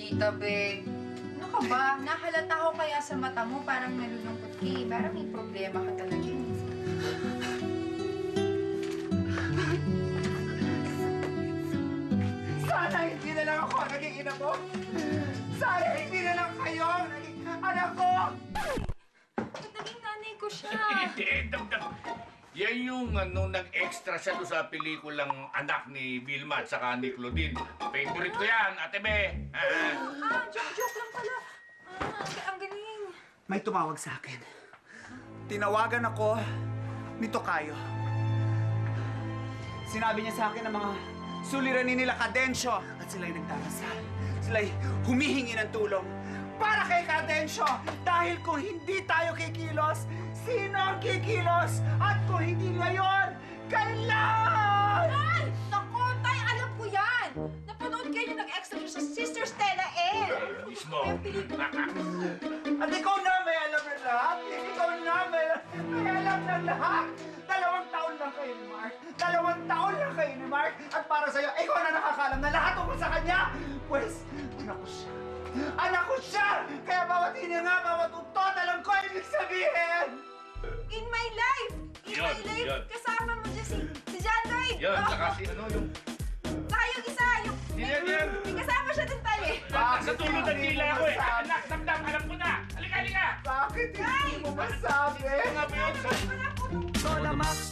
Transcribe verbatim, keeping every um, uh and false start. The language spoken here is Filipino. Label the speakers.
Speaker 1: Tita Be, ano ka ba? Nahalata ko kaya sa mata mo, parang nalulungkot ka eh. Parang may problema ka talaga eh.
Speaker 2: Sana hindi na lang ako naging ina mo! Sana hindi na lang kayo naging anak ko!
Speaker 1: Ba't naging nanay ko siya?
Speaker 3: Hindi, damdam. Yan yung ano, nag-extra siya doon sa pelikulang Anak ni Vilma at saka ni Claudine. Favorite ko yan, Ate Be. Ah,
Speaker 1: Ah, joke-joke lang pala. Ah, ang, ang galing.
Speaker 2: May tumawag sa akin. Tinawagan ako ni Tokayo. Sinabi niya sa akin ang mga suliranin nila Kadensyo at sila'y nagdarasal. Sila'y humihingi ng tulong para kay Kadensyo. Dahil kung hindi tayo kikilos, sino ang kikilos? At kung hindi ngayon, kailan?
Speaker 1: Ay! Naku, tay, alam ko yan! Napanood kayo yung nag-extra siya sa Sister Stella L.
Speaker 3: mismo.
Speaker 2: At ikaw na may alam na lahat. Ikaw na may, may alam na lahat. Dalawang taon lang kayo ni Mark. Dalawang taon lang kayo ni Mark. At para sa'yo, ikaw na nakakalam na lahat tungkol sa kanya. Pues, anak ko siya. Anak ko siya! Kaya bawat hininga, bawat utot, alam ko ibig sabihin!
Speaker 1: In my life! In
Speaker 3: Yun,
Speaker 1: my life!
Speaker 3: yun.
Speaker 1: Kasama mo dyan si, si John Lloyd!
Speaker 3: Yan,
Speaker 1: Oh,
Speaker 3: saka si ano yung...
Speaker 1: Saka yung isa, yung...
Speaker 3: Sino yan?
Speaker 1: May kasama siya din tayo eh.
Speaker 3: Sa tulog ng tila ako eh. Anak, damdam, alam ko na. Halika, halika.
Speaker 2: Bakit hindi mo masabi?
Speaker 3: Nga ba yun?
Speaker 2: Toda Max